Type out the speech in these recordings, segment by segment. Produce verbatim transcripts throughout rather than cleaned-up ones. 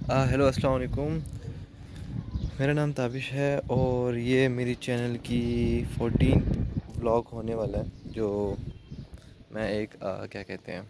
Hello अस्सलाम वालेकुम। मेरा नाम ताबिश है और ये मेरी चैनल की फोर्टीन व्लॉग होने वाला है, जो मैं एक आ, क्या कहते हैं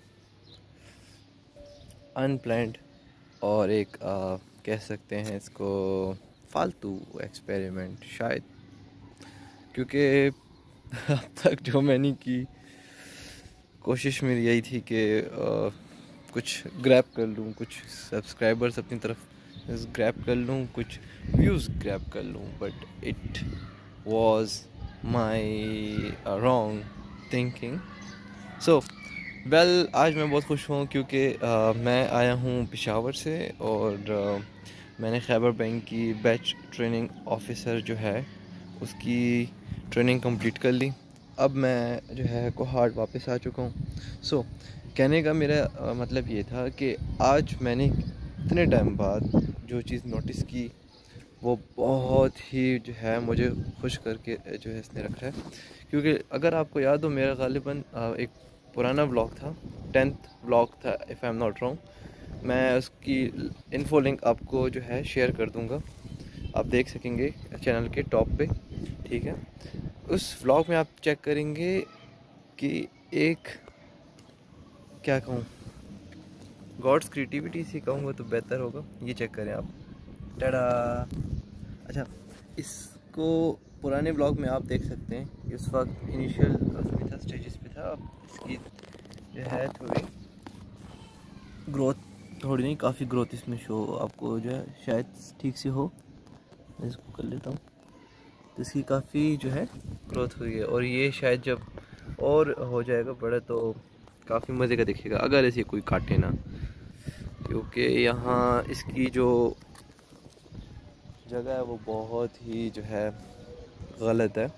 अनप्लैंड और एक आ, कह सकते हैं इसको फालतू एक्सपेरिमेंट शायद, क्योंकि अब तक जो मैंने की कोशिश मेरी यही थी कि आ, कुछ ग्रैब कर लूँ, कुछ सब्सक्राइबर्स अपनी तरफ ग्रैब कर लूँ, कुछ व्यूज़ ग्रैब कर लूँ, but it was my wrong thinking. So well, आज मैं बहुत खुश हूँ क्योंकि uh, मैं आया हूँ पेशावर से और uh, मैंने खैबर बैंक की बैच ट्रेनिंग ऑफिसर जो है उसकी ट्रेनिंग कंप्लीट कर ली। अब मैं जो है कोहाट वापस आ चुका हूँ। सो so, कहने का मेरा uh, मतलब ये था कि आज मैंने इतने टाइम बाद जो चीज़ नोटिस की वो बहुत ही जो है मुझे खुश करके जो है इसने रखा है। क्योंकि अगर आपको याद हो, मेरा ग़ालिबन एक पुराना ब्लॉग था, टेंथ ब्लॉग था if I am not wrong. मैं उसकी इन्फो लिंक आपको जो है शेयर कर दूंगा, आप देख सकेंगे चैनल के टॉप पे, ठीक है। उस व्लॉग में आप चेक करेंगे कि एक क्या कहूँ, गॉड्स क्रिएटिविटी से कहूँगा तो बेहतर होगा। ये चेक करें आप, टाडा। अच्छा, इसको पुराने ब्लॉग में आप देख सकते हैं कि उस वक्त इनिशियल उसमें था, स्टेजेस पे था। अब इसकी जो है थोड़ी ग्रोथ, थोड़ी नहीं काफ़ी ग्रोथ इसमें शो आपको जो है शायद ठीक से हो। मैं इसको कर लेता हूँ, तो इसकी काफ़ी जो है ग्रोथ हुई है और ये शायद जब और हो जाएगा बड़ा तो काफ़ी मज़े का दिखेगा, अगर ऐसे कोई काटे ना। क्योंकि यहाँ इसकी जो जगह है वो बहुत ही जो है गलत है।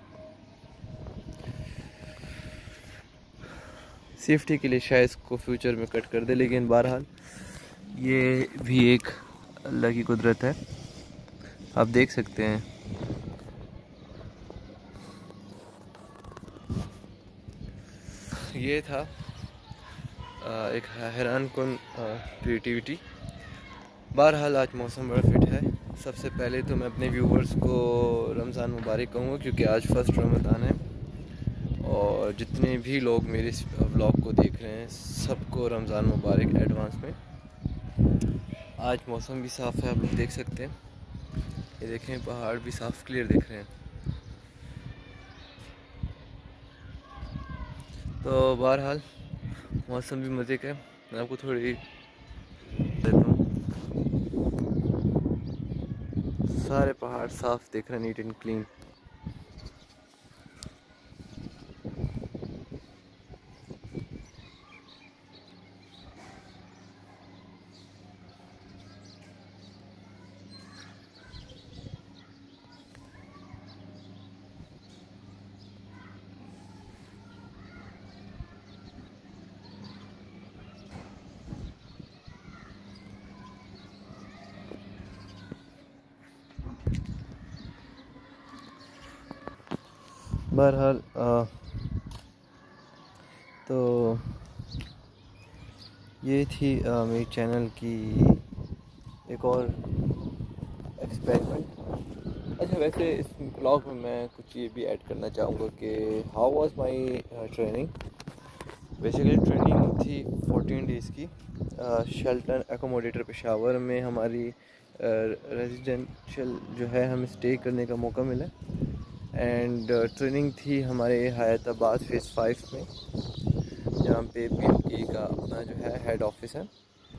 सेफ्टी के लिए शायद इसको फ्यूचर में कट कर दे, लेकिन बहरहाल ये भी एक अल्लाह की कुदरत है, आप देख सकते हैं। ये था एक हैरान कुन क्रिएटिविटी। बहरहाल आज मौसम बड़ा फिट है। सबसे पहले तो मैं अपने व्यूवर्स को रमज़ान मुबारक कहूँगा, क्योंकि आज फर्स्ट रमज़ान है और जितने भी लोग मेरे इस व्लॉग को देख रहे हैं सबको रमज़ान मुबारक एडवांस में। आज मौसम भी साफ़ है, आप लोग देख सकते हैं। ये देखें, पहाड़ भी साफ़ क्लियर दिख रहे हैं। तो बहरहाल मौसम भी मज़े का है। मैं आपको थोड़ी देता हूँ, सारे पहाड़ साफ़ दिख रहे हैं, नीट एंड क्लीन। बहरहाल तो ये थी आ, मेरी चैनल की एक और एक्सपेरिमेंट। अच्छा, वैसे इस ब्लॉग में मैं कुछ ये भी ऐड करना चाहूँगा कि how was my training. Basically training थी फोर्टीन डेज़ की, शेल्टर एकोमोडेटर पेशावर में हमारी रेजिडेंशियल जो है हमें स्टे करने का मौका मिला। एंड ट्रेनिंग थी हमारे हैदराबाद फेज़ फाइव में, जहाँ पे पी एम के का अपना जो है हेड ऑफिस है,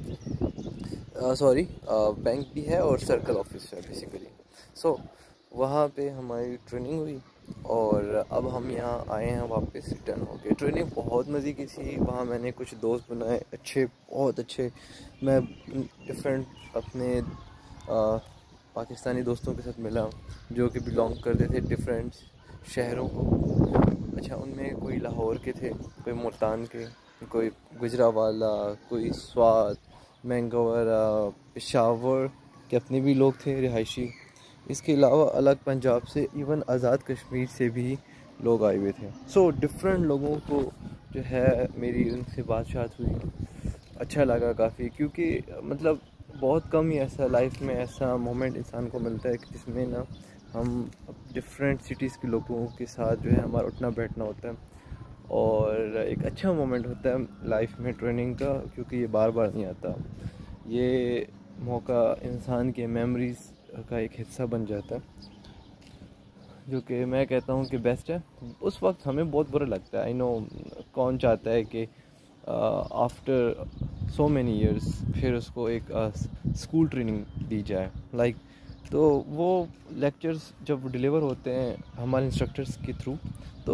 सॉरी बैंक भी है और सर्कल ऑफिस है बेसिकली। सो so, वहाँ पे हमारी ट्रेनिंग हुई और अब हम यहाँ आए हैं वापस रिटर्न हो गए। ट्रेनिंग बहुत मज़े की थी, वहाँ मैंने कुछ दोस्त बनाए अच्छे, बहुत अच्छे। मैं डिफरेंट अपने आ, पाकिस्तानी दोस्तों के साथ मिला जो कि बिलोंग करते थे डिफरेंट शहरों को। अच्छा, उनमें कोई लाहौर के थे, कोई मुल्तान के, कोई गुजरावाला, कोई स्वात, मैंगोवरा, पेशावर के अपने भी लोग थे रिहायशी। इसके अलावा अलग पंजाब से, इवन आज़ाद कश्मीर से भी लोग आए हुए थे। सो so, डिफरेंट लोगों को जो है मेरी उनसे बातचीत हुई, अच्छा लगा काफ़ी। क्योंकि मतलब बहुत कम ही ऐसा लाइफ में ऐसा मोमेंट इंसान को मिलता है कि जिसमें ना हम डिफरेंट सिटीज़ के लोगों के साथ जो है हमारा उठना बैठना होता है, और एक अच्छा मोमेंट होता है लाइफ में ट्रेनिंग का, क्योंकि ये बार बार नहीं आता। ये मौका इंसान के मेमोरीज़ का एक हिस्सा बन जाता है, जो कि मैं कहता हूँ कि बेस्ट है। उस वक्त हमें बहुत बुरा लगता है, आई नो, कौन चाहता है कि आफ्टर सो मैनी ईयर्स फिर उसको एक स्कूल uh, ट्रेनिंग दी जाए, लाइक like, तो वो लेक्चर्स जब डिलीवर होते हैं हमारे इंस्ट्रक्टर्स के थ्रू, तो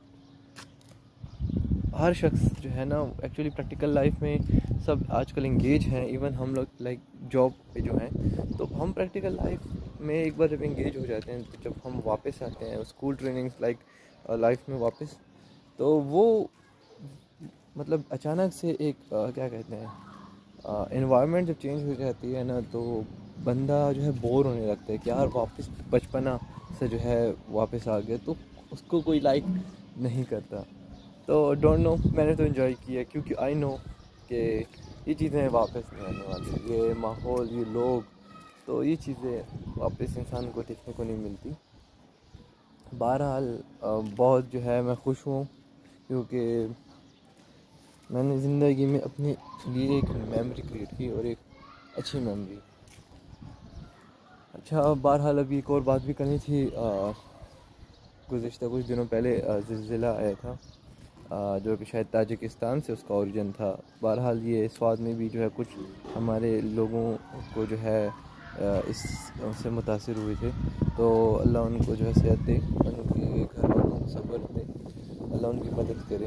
हर शख्स जो है ना एक्चुअली प्रैक्टिकल लाइफ में सब आजकल इंगेज हैं। इवन हम लोग लाइक जॉब पे जो हैं, तो हम प्रैक्टिकल लाइफ में एक बार जब इंगेज हो जाते हैं, तो जब हम वापस आते हैं स्कूल ट्रेनिंग्स लाइक लाइफ में वापस, तो वो मतलब अचानक से एक आ, क्या कहते हैं एनवायरनमेंट जब चेंज हो जाती है ना, तो बंदा जो है बोर होने लगता है कि यार वापस बचपना से जो है वापस आ गया, तो उसको कोई लाइक नहीं करता। तो डोंट नो, मैंने तो एंजॉय किया, क्योंकि आई नो कि ये चीज़ें वापस नहीं आने वाली, ये माहौल, ये लोग, तो ये चीज़ें वापस इंसान को देखने को नहीं मिलती। बहरहाल बहुत जो है मैं खुश हूँ, क्योंकि मैंने ज़िंदगी में अपने लिए एक मेमोरी क्रिएट की, और एक अच्छी मेमोरी। अच्छा, बहरहाल अभी एक और बात भी करनी थी। गुज़िश्ता कुछ दिनों पहले ज़िलज़िला आया था, आ, जो कि शायद ताजिकिस्तान से उसका ओरिजिन था। बहरहाल ये स्वाद में भी जो है कुछ हमारे लोगों को जो है इस से मुतासिर हुए थे, तो अल्लाह उनको जो है सेहत दे, उनके घर वालों को सब्र दे, अल्लाह उनकी मदद करे।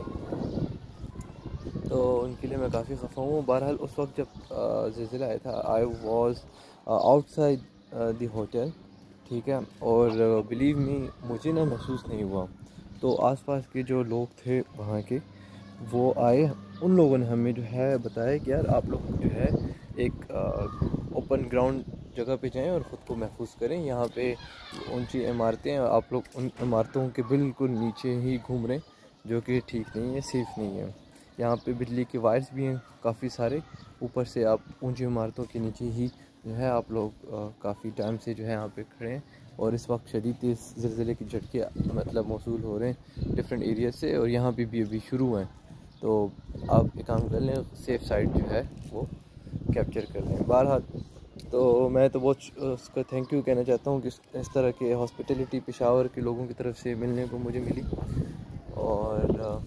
तो उनके लिए मैं काफ़ी खफा हूँ। बहरहाल उस वक्त जब ज़िलज़िला आया था, I was outside the hotel, ठीक है, और बिलीव मी, मुझे ना महसूस नहीं हुआ। तो आसपास के जो लोग थे वहाँ के, वो आए, उन लोगों ने हमें जो है बताया कि यार आप लोग जो है एक ओपन ग्राउंड जगह पे जाएं और ख़ुद को महफूज करें। यहाँ पे ऊंची इमारतें हैं, आप लोग उन इमारतों के बिल्कुल नीचे ही घूम रहे हैं, जो कि ठीक नहीं है, सेफ़ नहीं है। यहाँ पे बिजली के वायर्स भी हैं काफ़ी सारे, ऊपर से आप ऊंची इमारतों के नीचे ही जो है आप लोग काफ़ी टाइम से जो है यहाँ पे खड़े हैं, और इस वक्त शदीद तेज़ ज़लज़ले के झटके मतलब मौसूल हो रहे हैं डिफरेंट एरिया से, और यहाँ पे भी अभी शुरू हैं। तो आप एक काम कर लें, सेफ़ साइड जो है वो कैप्चर कर लें। बहरहाल तो मैं तो बहुत उसका थैंक यू कहना चाहता हूँ कि इस तरह के हॉस्पिटलिटी पेशावर के लोगों की तरफ से मिलने को मुझे मिली, और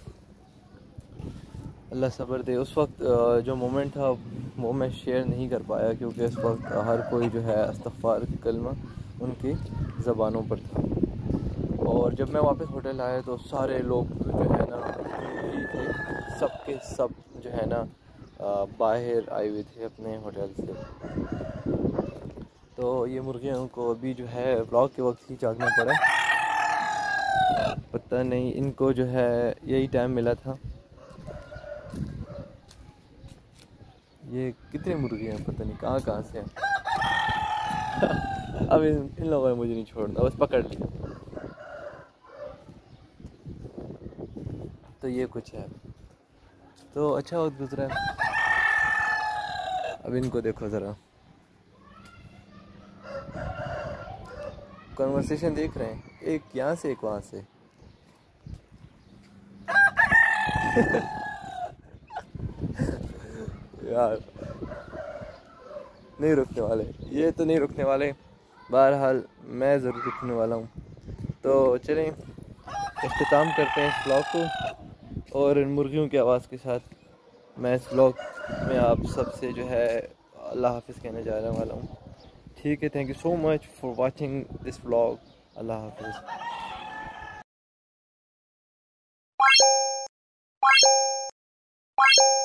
अल्लाह सब्र दे। उस वक्त जो मोमेंट था वो मैं शेयर नहीं कर पाया, क्योंकि उस वक्त हर कोई जो है इस्तग़फ़ार की कलमा उनकी ज़बानों पर था। और जब मैं वापस होटल आया तो सारे लोग जो है ना ही थे, सब के सब जो है ना बाहर आए हुए थे अपने होटल से। तो ये मुर्गियों को अभी जो है व्लॉग के वक्त ही जागना पड़ा, पता नहीं इनको जो है यही टाइम मिला था। ये कितने मुर्गे हैं पता नहीं कहाँ कहाँ से हैं। अब इन, इन लोगों ने मुझे नहीं छोड़ना, बस पकड़ लिया। तो ये कुछ है, तो अच्छा वक्त गुजरा है। अब इनको देखो ज़रा, कन्वर्सेशन देख रहे हैं, एक यहाँ से एक वहाँ से। यार नहीं रुकने वाले, ये तो नहीं रुकने वाले। बहरहाल मैं ज़रूर रुकने वाला हूँ। तो चलें इख्तिताम करते हैं इस ब्लॉग को, और इन मुर्गियों की आवाज़ के साथ मैं इस ब्लॉग में आप सबसे जो है अल्लाह हाफ़िज़ कहने जा रहा वाला हूँ। ठीक है, thank you so much for watching this blog. अल्लाह हाफ़िज़।